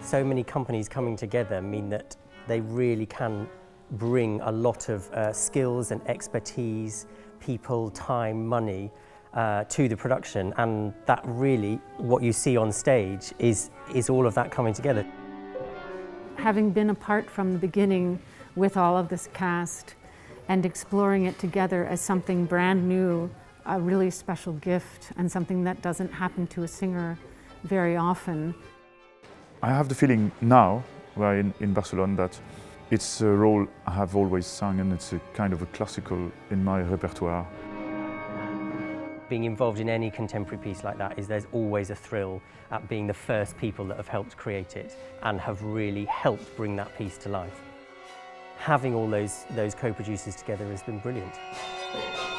So many companies coming together mean that they really can bring a lot of skills and expertise, people, time, money to the production, and that really, what you see on stage is all of that coming together. Having been apart from the beginning with all of this cast and exploring it together as something brand new, a really special gift and something that doesn't happen to a singer very often. I have the feeling now, we're in Barcelona, that it's a role I have always sung, and it's a kind of a classical in my repertoire. Being involved in any contemporary piece like that is there's always a thrill at being the first people that have helped create it and have really helped bring that piece to life. Having all those co-producers together has been brilliant.